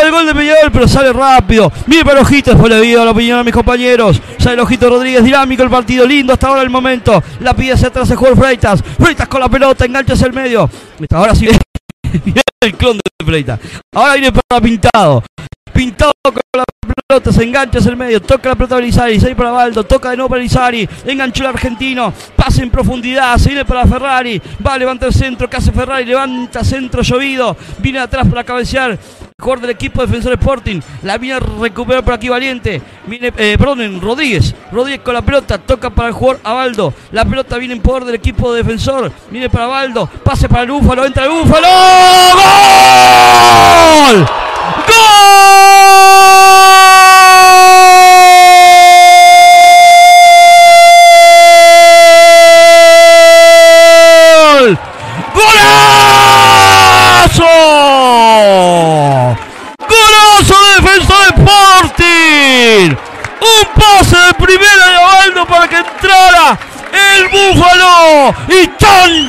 el gol de Peñarol, pero sale rápido. Mire para Ojito, después le digo la opinión a mis compañeros. Sale Ojito Rodríguez, dinámico el partido, lindo hasta ahora el momento. La pide hacia atrás el jugador Freitas. Freitas con la pelota, engancha hacia el medio. Ahora sí el clon de Freitas. Ahora viene para Pintado. Pintado con la pelota, se engancha hacia el medio, toca la pelota Belisari, se viene para Baldo, toca de nuevo para Belisari, enganchó el argentino, pase en profundidad, se viene para Ferrari, va a levantar el centro, que hace Ferrari, levanta centro llovido, viene atrás para cabecear, el jugador del equipo Defensor Sporting, la viene a recuperar por aquí Valiente, viene, Rodríguez con la pelota, toca para el jugador Abaldo, la pelota viene en poder del equipo de Defensor, viene para Abaldo, pase para el Búfalo, entra el Búfalo, ¡gol! ¡Gol! ¡Golazo! ¡Golazo de Defensor Sporting! Un pase de primera de Abaldo para que entrara el Búfalo y ¡chan!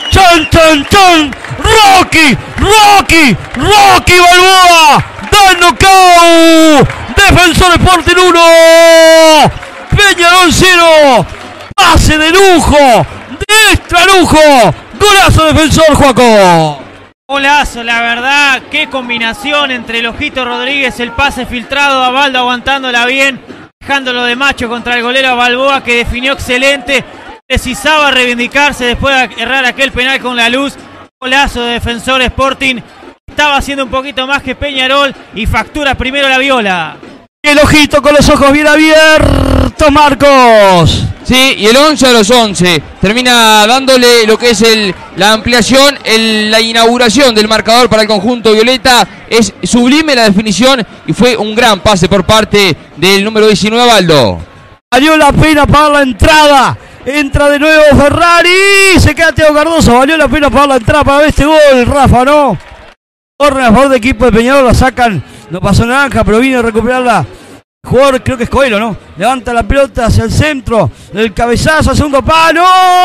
Rocky Balboa da el knockout. Defensor Sporting 1, Peñarol 0. Pase de lujo, de extra lujo. Golazo Defensor, Joaco. Golazo, la verdad, qué combinación entre el Ojito Rodríguez, el pase filtrado, a Baldo aguantándola bien, dejándolo de macho contra el golero Balboa, que definió excelente. Precisaba reivindicarse después de errar aquel penal con la luz. Golazo de Defensor Sporting. Estaba haciendo un poquito más que Peñarol y factura primero la Viola. El Ojito con los ojos bien abiertos, Marcos. Sí, y el 11 a los 11. Termina dándole lo que es la ampliación, la inauguración del marcador para el conjunto violeta. Es sublime la definición y fue un gran pase por parte del número 19, Baldo. Valió la pena pagar la entrada. Entra de nuevo Ferrari. Se queda Teo Cardoso. Valió la pena pagar la entrada para ver este gol, Rafa, ¿no? Corre a favor del equipo de Peñarol. La sacan. No pasó naranja, pero vino a recuperarla. El jugador, creo que es Coelho, ¿no? Levanta la pelota hacia el centro. El cabezazo al segundo palo.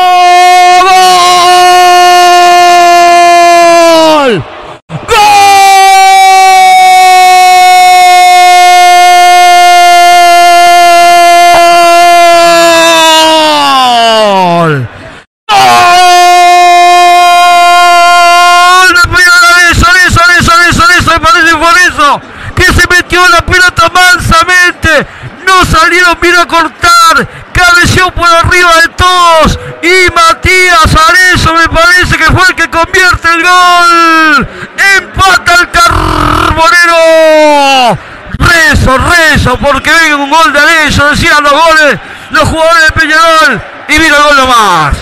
¡Gol! ¡Gol! Que se metió la pelota mansamente, no salieron bien a cortar, cabeceó por arriba de todos y Matías Arezzo me parece que fue el que convierte el gol. Empata el Carbonero. Rezo porque venga un gol de Arezzo, decían los goles los jugadores de Peñarol y vino el gol nomás.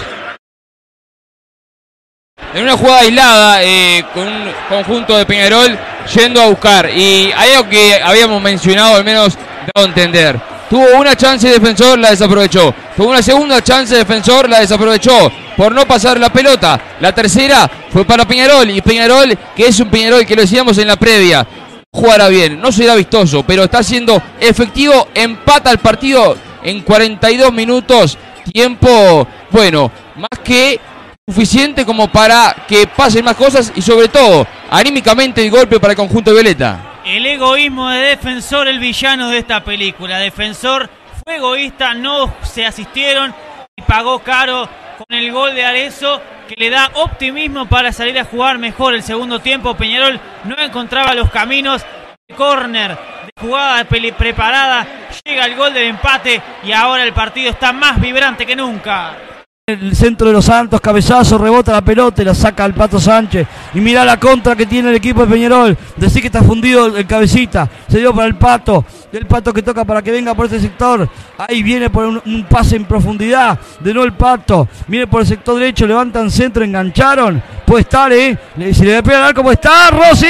En una jugada aislada con un conjunto de Peñarol yendo a buscar, y hay algo que habíamos mencionado, al menos dado a entender. Tuvo una chance de Defensor, la desaprovechó. Tuvo una segunda chance de Defensor, la desaprovechó por no pasar la pelota. La tercera fue para Peñarol, y Peñarol, que es un Peñarol que lo decíamos en la previa, jugará bien, no será vistoso, pero está siendo efectivo. Empata el partido en 42 minutos, tiempo, bueno, más que suficiente como para que pasen más cosas y sobre todo, anímicamente, el golpe para el conjunto violeta. El egoísmo de Defensor, el villano de esta película. Defensor fue egoísta, no se asistieron y pagó caro con el gol de Arezzo, que le da optimismo para salir a jugar mejor el segundo tiempo. Peñarol no encontraba los caminos. De córner, de jugada preparada, llega el gol del empate y ahora el partido está más vibrante que nunca. El centro de los Santos, cabezazo, rebota la pelota y la saca al Pato Sánchez. Y mirá la contra que tiene el equipo de Peñarol. Decir que está fundido el cabecita. Se dio para el Pato. El Pato que toca para que venga por este sector. Ahí viene por un pase en profundidad. De nuevo el Pato. Viene por el sector derecho. Levantan centro, engancharon. Puede estar, si le pega al arco, puede estar. Rossi.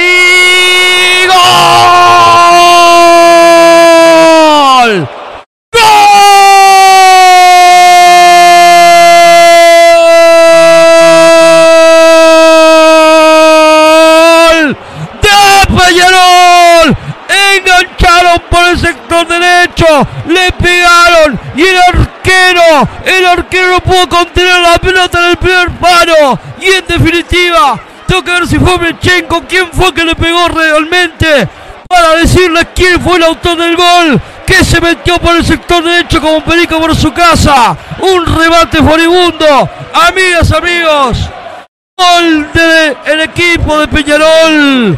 ¡Gol! Peñarol, engancharon por el sector derecho, le pegaron y el arquero no pudo contener la pelota en el primer palo. Y en definitiva, tengo que ver si fue Mechenko, quién fue que le pegó realmente, para decirles quién fue el autor del gol, que se metió por el sector derecho como perico por su casa. Un remate furibundo. Amigas, amigos, gol del equipo de Peñarol.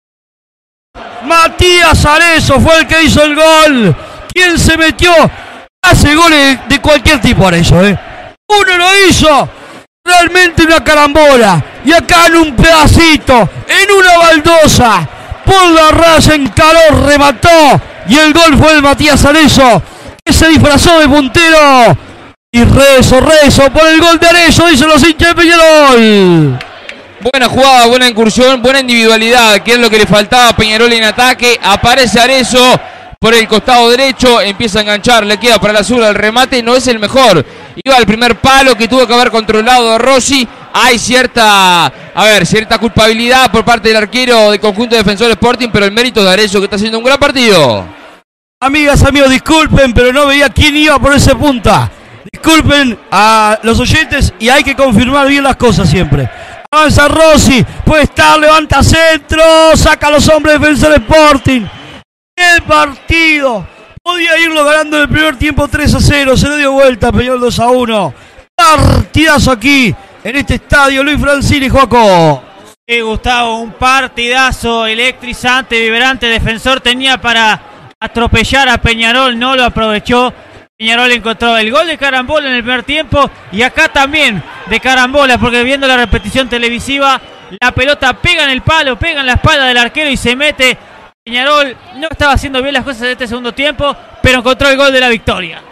Matías Arezzo fue el que hizo el gol. ¿Quién se metió? Hace goles de cualquier tipo Arezzo, Uno lo hizo. Realmente una carambola. Y acá en un pedacito, en una baldosa, por la raya en calor remató. Y el gol fue de Matías Arezzo, que se disfrazó de puntero. Y rezo por el gol de Arezzo, dicen los hinchas de Peñarol. Buena jugada, buena incursión, buena individualidad, que es lo que le faltaba a Peñarol en ataque. Aparece Arezzo por el costado derecho, empieza a enganchar, le queda para la zurda, el remate no es el mejor. Iba al primer palo que tuvo que haber controlado Rossi. Hay cierta culpabilidad por parte del arquero del conjunto de Defensor Sporting, pero el mérito de Arezzo, que está haciendo un gran partido. Amigas, amigos, disculpen, pero no veía quién iba por ese punta. Disculpen a los oyentes y hay que confirmar bien las cosas siempre. Avanza Rossi, puede estar, levanta centro, saca a los hombres de Defensor Sporting. El partido podía irlo ganando en el primer tiempo 3-0, se le dio vuelta, Peñarol 2-1. Partidazo aquí en este estadio Luis Francini, Joaco. Sí, Gustavo, un partidazo electrizante, vibrante. Defensor tenía para atropellar a Peñarol, no lo aprovechó. Peñarol encontró el gol de carambola en el primer tiempo y acá también de carambola, porque viendo la repetición televisiva, la pelota pega en el palo, pega en la espalda del arquero y se mete. Peñarol no estaba haciendo bien las cosas en este segundo tiempo, pero encontró el gol de la victoria.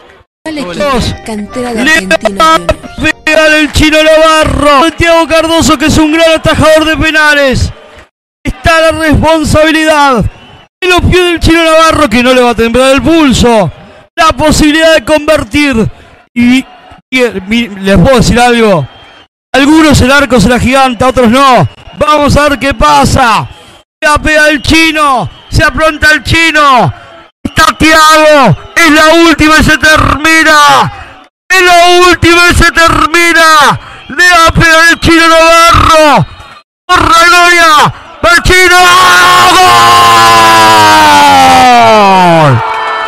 Cantera de Argentina. Pegar el Chino Navarro. Santiago Cardoso, que es un gran atajador de penales. Está la responsabilidad en los pies del Chino Navarro, que no le va a temblar el pulso. La posibilidad de convertir. Y les puedo decir algo. Algunos el arco se la giganta, otros no. Vamos a ver qué pasa. La pega el Chino. Se apronta el Chino. Está Thiago. Es la última y se termina. Es la última y se termina. Le va a pegar el Chino Navarro. Por la gloria. ¡Va el Chino! ¡Gol!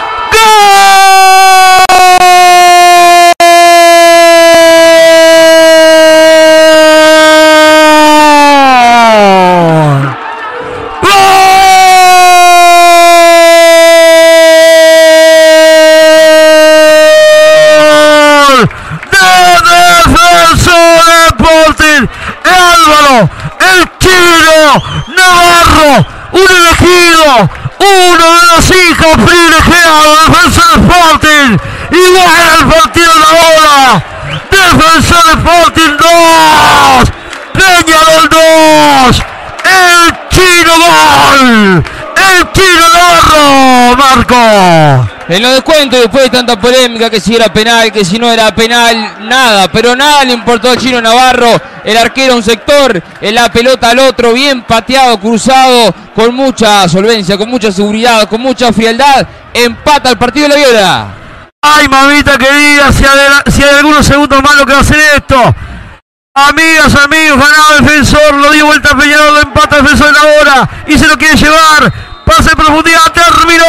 El Chino Navarro, un elegido, uno de los hijos privilegiados de Defensor Sporting, igual al partido de la hora. Defensor Sporting 2, Peñarol 2, el Chino gol, el Chino Navarro, Marco. En los descuentos, después de tanta polémica, que si era penal, que si no era penal, nada, pero nada le importó al Chino Navarro. El arquero a un sector, la pelota al otro, bien pateado, cruzado, con mucha solvencia, con mucha seguridad, con mucha frialdad. Empata el partido de la Viola. Ay, mamita querida, si hay algunos segundos más lo que va a hacer esto. Amigas, amigos, ganado Defensor, lo dio vuelta a Peñarol, lo empata Defensor en la hora y se lo quiere llevar. Pase en profundidad, terminó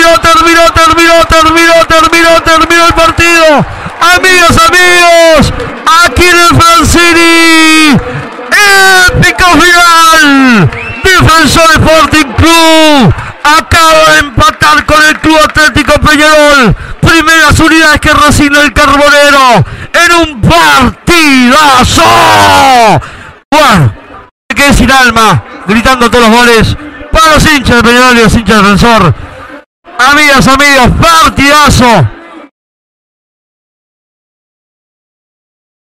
el partido. Amigas, amigos, aquí en el Francini, épico final. Defensor Sporting Club acaba de empatar con el Club Atlético Peñarol. Primeras unidades que recibe el Carbonero en un partidazo. Bueno, me quedé sin alma, gritando todos los goles para los hinchas de Peñarol y los hinchas de Defensor. Amigas, amigos, partidazo.